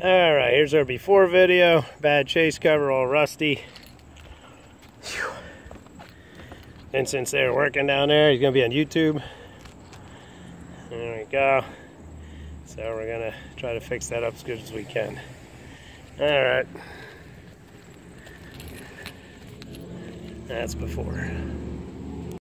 All right, here's our before video. Bad chase cover, all rusty. Whew. And since they're working down there, he's gonna be on YouTube. There we go. So we're gonna try to fix that up as good as we can. All right. That's before.